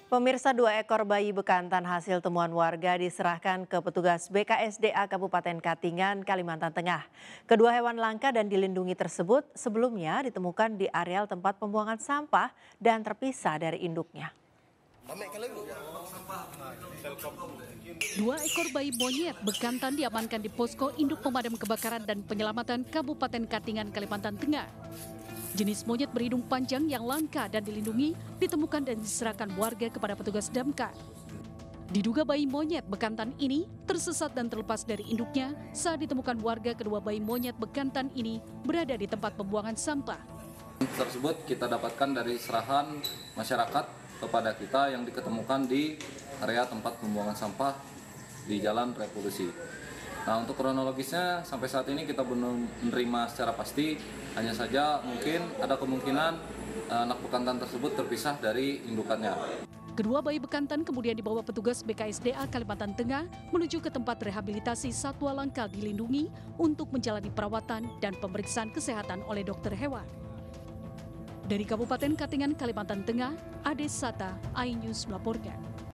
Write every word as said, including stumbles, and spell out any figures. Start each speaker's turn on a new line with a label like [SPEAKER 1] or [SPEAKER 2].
[SPEAKER 1] Pemirsa, dua ekor bayi bekantan hasil temuan warga diserahkan ke petugas B K S D A Kabupaten Katingan, Kalimantan Tengah. Kedua hewan langka dan dilindungi tersebut sebelumnya ditemukan di areal tempat pembuangan sampah dan terpisah dari induknya.
[SPEAKER 2] Dua ekor bayi monyet bekantan diamankan di posko induk pemadam kebakaran dan penyelamatan Kabupaten Katingan, Kalimantan Tengah. Jenis monyet berhidung panjang yang langka dan dilindungi ditemukan dan diserahkan warga kepada petugas damkar. Diduga bayi monyet bekantan ini tersesat dan terlepas dari induknya saat ditemukan warga. Kedua bayi monyet bekantan ini berada di tempat pembuangan sampah.
[SPEAKER 3] Tersebut kita dapatkan dari serahan masyarakat kepada kita yang diketemukan di area tempat pembuangan sampah di Jalan Revolusi. Nah, untuk kronologisnya sampai saat ini kita belum menerima secara pasti, hanya saja mungkin ada kemungkinan anak bekantan tersebut terpisah dari indukannya.
[SPEAKER 2] Kedua bayi bekantan kemudian dibawa petugas B K S D A Kalimantan Tengah menuju ke tempat rehabilitasi satwa langka dilindungi untuk menjalani perawatan dan pemeriksaan kesehatan oleh dokter hewan. Dari Kabupaten Katingan, Kalimantan Tengah, Ade Sata, iNews melaporkan.